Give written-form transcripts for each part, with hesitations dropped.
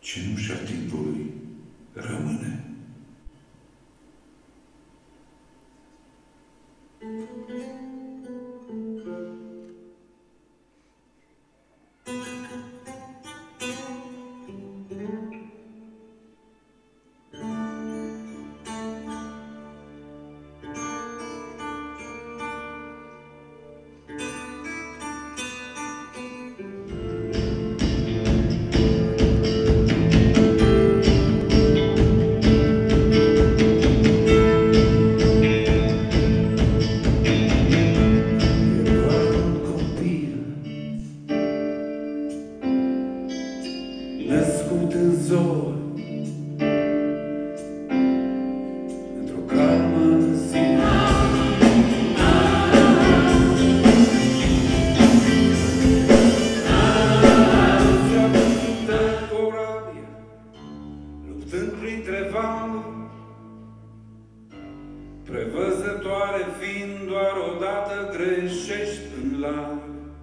cenușa timpului rămâne. Născut în zor, într-o calmă zi, s-a văzută corabia, luptând printre valuri, prevăzătoare fiind doar odată greșești în larg.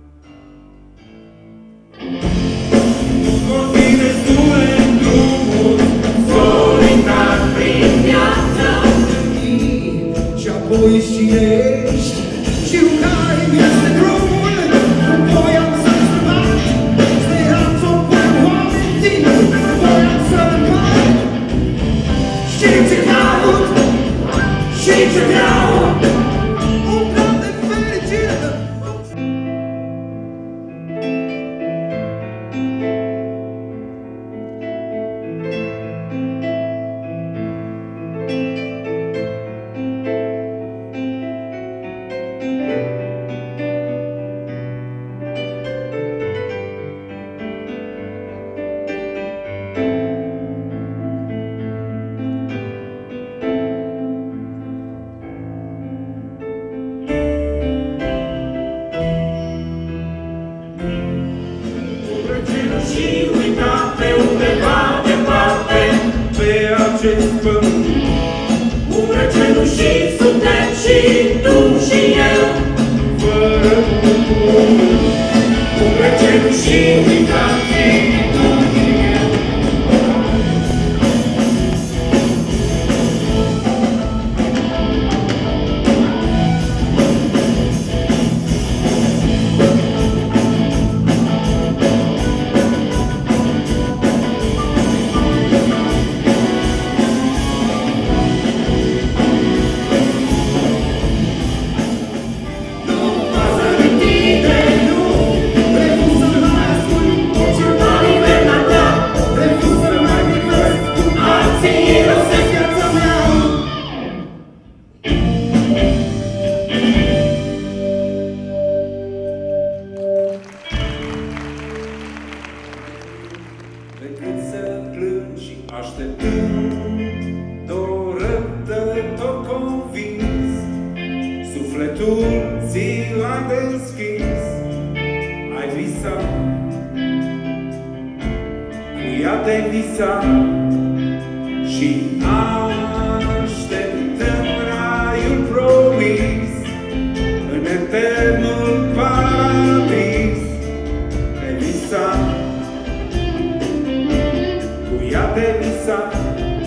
Vor fi destule în drumuri, solitar prin viață. Și apoi cine ești și care mi-este drumul. Voiam să-ți rămân, speranță cu oameni tineri. Voiam să rămân și ce caut, și ce vreau. Un plan de fericire. Și uita pe undeva departe pe acest pământ. Umbre cenușii suntem și tu și eu, fără cuvânt. Umbre cenușii uitați tu și eu. Decât să plângi și așteptând, două răbdător convins, sufletul ți l-ai deschis. Ai visat, cu ea te-ai visat și așteptăm raiul promis în eternul paradis. Te-ai visat, ea te visa